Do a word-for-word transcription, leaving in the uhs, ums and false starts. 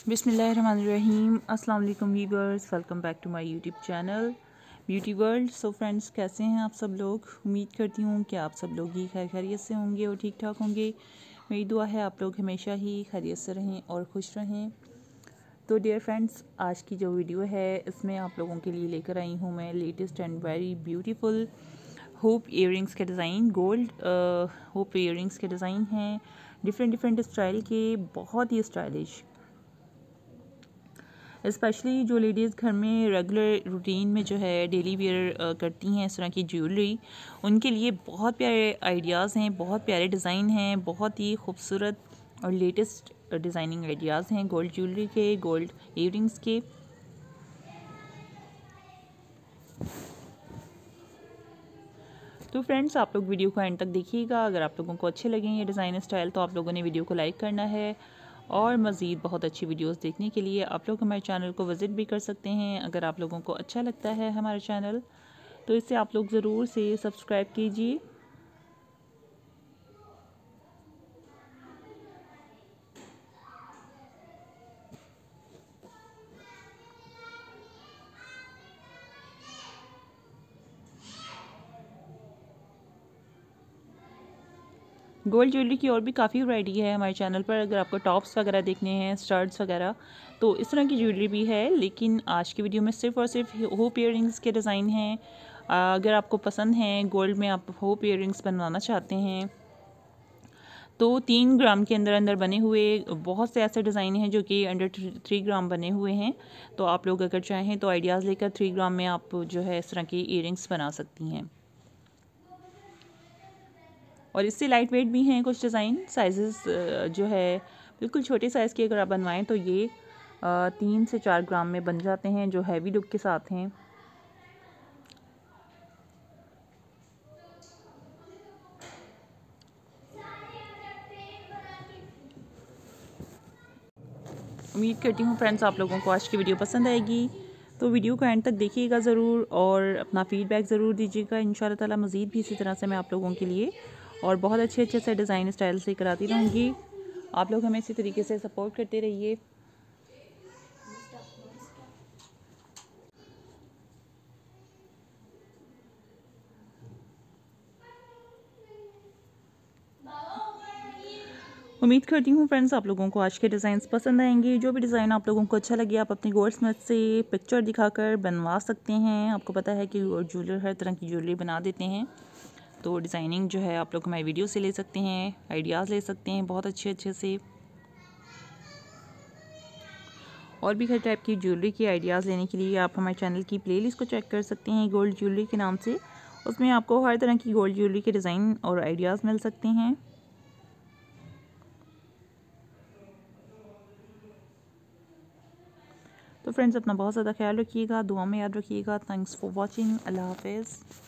बिस्मिल्लाहिर्रहमानिर्रहीम। अस्सलाम वालेकुम viewers, welcome back to my YouTube channel beauty world. So friends, कैसे हैं आप सब लोग? उम्मीद करती हूँ कि आप सब लोग ही खैर खैरियत से होंगे और ठीक ठाक होंगे। मेरी दुआ है आप लोग हमेशा ही खैरियत से रहें और खुश रहें। तो डियर फ्रेंड्स, आज की जो वीडियो है इसमें आप लोगों के लिए लेकर आई हूँ मैं latest and very beautiful hoop earrings के डिज़ाइन। गोल्ड होप इयररिंग्स के डिज़ाइन हैं, डिफरेंट डिफरेंट स्टाइल के, बहुत ही स्टाइलिश। स्पेशली जो लेडीज़ घर में रेगुलर रूटीन में जो है डेली वेयर करती हैं इस तरह की ज्वेलरी, उनके लिए बहुत प्यारे आइडियाज़ हैं, बहुत प्यारे डिज़ाइन हैं, बहुत ही खूबसूरत और लेटेस्ट डिज़ाइनिंग आइडियाज़ हैं गोल्ड ज्वेलरी के, गोल्ड इयररिंग्स के। तो फ्रेंड्स, आप लोग वीडियो को एंड तक देखिएगा। अगर आप लोगों को अच्छे लगें ये डिज़ाइन स्टाइल तो आप लोगों ने वीडियो को लाइक करना है, और मज़ीद बहुत अच्छी वीडियोस देखने के लिए आप लोग हमारे चैनल को विज़िट भी कर सकते हैं। अगर आप लोगों को अच्छा लगता है हमारा चैनल तो इसे आप लोग ज़रूर से सब्सक्राइब कीजिए। गोल्ड ज्वेलरी की और भी काफ़ी वैरायटी है हमारे चैनल पर। अगर आपको टॉप्स वगैरह देखने हैं, स्टड्स वगैरह, तो इस तरह की ज्वेलरी भी है। लेकिन आज की वीडियो में सिर्फ़ और सिर्फ होप इयररिंग्स के डिज़ाइन हैं। अगर आपको पसंद है गोल्ड में, आप होप इयररिंग्स बनवाना चाहते हैं तो तीन ग्राम के अंदर अंदर बने हुए बहुत से ऐसे डिज़ाइन हैं जो कि अंडर थ्री ग्राम बने हुए हैं। तो आप लोग अगर चाहें तो आइडियाज़ लेकर थ्री ग्राम में आप जो है इस तरह की इयररिंग्स बना सकती हैं। और इससे लाइट वेट भी हैं कुछ डिज़ाइन। साइजेस जो है बिल्कुल छोटे साइज़ के अगर आप बनवाएं तो ये तीन से चार ग्राम में बन जाते हैं, जो हैवी लुक के साथ हैं। उम्मीद करती हूँ फ्रेंड्स आप लोगों को आज की वीडियो पसंद आएगी। तो वीडियो को एंड तक देखिएगा ज़रूर और अपना फ़ीडबैक ज़रूर दीजिएगा। इंशाल्लाह ताला मज़ीद भी इसी तरह से मैं आप लोगों के लिए और बहुत अच्छे अच्छे से डिज़ाइन स्टाइल से कराती रहूँगी। आप लोग हमें इसी तरीके से सपोर्ट करते रहिए। उम्मीद करती हूँ फ्रेंड्स आप लोगों को आज के डिज़ाइंस पसंद आएंगे। जो भी डिज़ाइन आप लोगों को अच्छा लगे आप अपनी गोल्डस्मिथ से पिक्चर दिखाकर बनवा सकते हैं। आपको पता है कि ज्वेलर हर तरह की ज्वेलरी बना देते हैं, तो डिज़ाइनिंग जो है आप लोग हमारी वीडियो से ले सकते हैं, आइडियाज़ ले सकते हैं बहुत अच्छे अच्छे से। और भी हर टाइप की ज्वेलरी की आइडियाज़ लेने के लिए आप हमारे चैनल की प्लेलिस्ट को चेक कर सकते हैं गोल्ड ज्वेलरी के नाम से। उसमें आपको हर तरह की गोल्ड ज्वेलरी के डिज़ाइन और आइडियाज़ मिल सकते हैं। तो फ्रेंड्स, अपना बहुत ज़्यादा ख्याल रखिएगा, दुआ में याद रखिएगा। Thanks for watching. अल्लाह हाफिज़।